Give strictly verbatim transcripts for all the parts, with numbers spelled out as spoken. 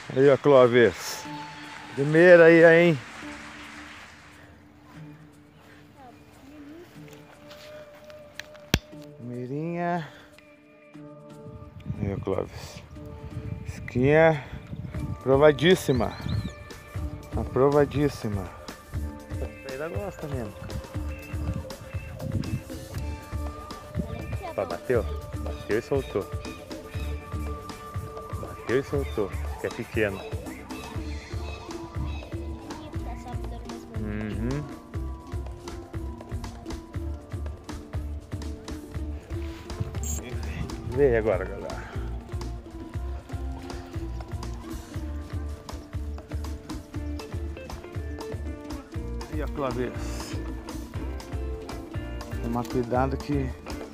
Aí, ó, Clóvis. Primeira aí, hein? Primeirinha. Aí, ó, Clóvis. Isquinha aprovadíssima. Aprovadíssima. Essa ainda gosta mesmo. Ó, bateu. Bateu e soltou. Bateu e soltou. Que é pequeno. Uhum. Vê agora, galera. E a Clóvis. Tomar cuidado que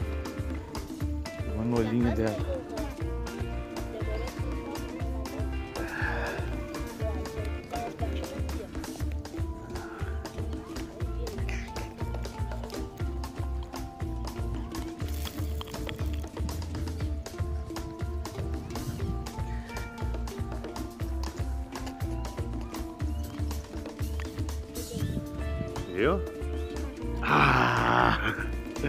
o nolinho dela. Viu? Ah!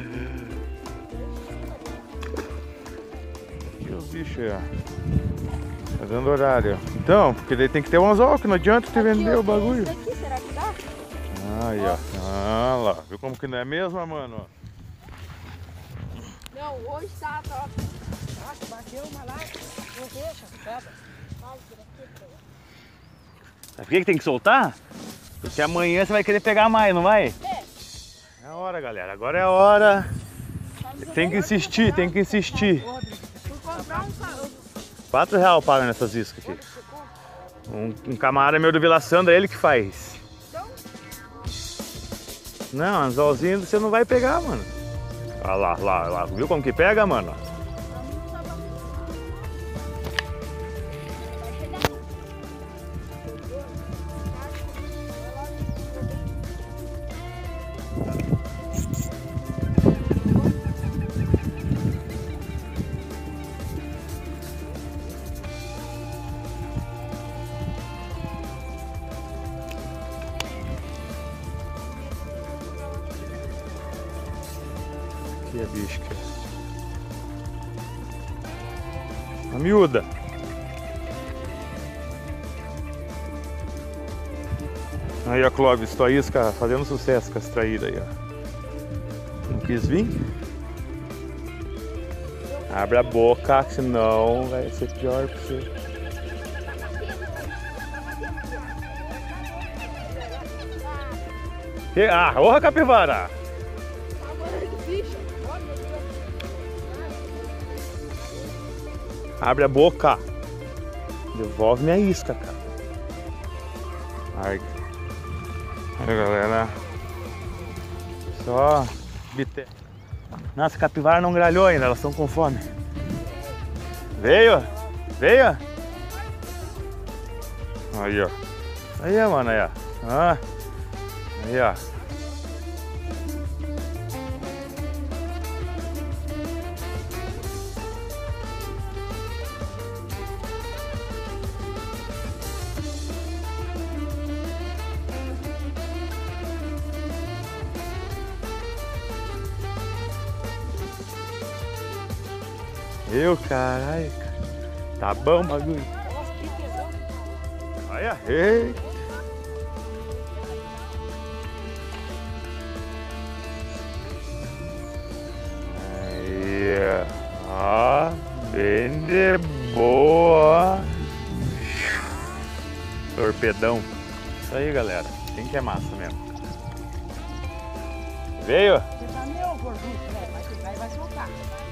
E o bicho aí, ó. Tá dando horário. Então, porque daí tem que ter um anzol, que não adianta te vender o bagulho. Isso aqui, será que dá? Aí, ó. Ah lá. Viu como que não é mesmo, mano? Não, hoje tá top. Nossa, bateu uma lá. Não deixa, quebra. Por que que tem que soltar? Porque amanhã você vai querer pegar mais, não vai? É. É a hora, galera. Agora é a hora. Tem que insistir, tem que insistir. Fui comprar um carro. quatro reais paga nessas iscas aqui. Um, um camarada meu do Vila Sandra, ele que faz. Não, anzolzinho você não vai pegar, mano. Olha lá, lá, lá. Viu como que pega, mano? Aqui é bicho. A miúda. Aí a Clóvis, tua isca fazendo sucesso com essa traída aí, ó. Não quis vir? Abre a boca, senão vai ser pior pra você. Que... Ah, porra, capivara! Abre a boca. Devolve minha isca, cara. Larga. Aí, galera. Só bité. Nossa, a capivara não gralhou ainda, elas estão com fome. Veio? Veio? Aí, ó. Aí, mano, aí, ó. Ah. Aí, ó. Eu, caralho, cara. Tá bom o bagulho. Olha, ei. Aí, ó. Bem de boa. Torpedão. Isso aí, galera. Tem que é massa mesmo. Veio? Você tá meio gordinho, né? Vai pegar e vai soltar.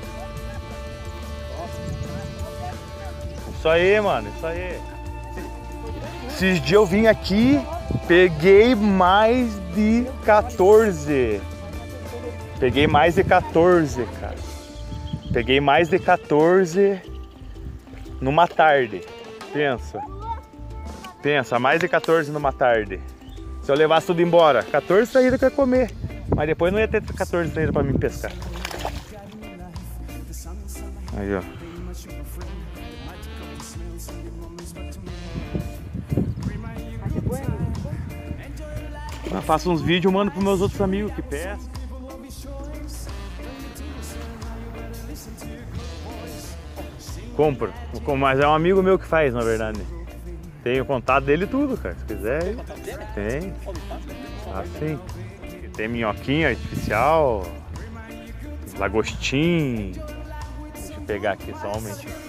Isso aí, mano, isso aí. Esses dias eu vim aqui, peguei mais de quatorze. Peguei mais de quatorze, cara. Peguei mais de quatorze numa tarde. Pensa. Pensa, mais de quatorze numa tarde. Se eu levasse tudo embora, quatorze saídas que eu ia comer. Mas depois não ia ter quatorze saídas pra mim pescar. Aí, ó. Eu faço uns vídeos e mando pros meus outros amigos que pescam. Compra. Mas é um amigo meu que faz, na verdade. Tem o contato dele e tudo, cara. Se quiser. Tem. Ah, sim. Tem minhoquinha artificial. Lagostim. Deixa eu pegar aqui só um momentinho.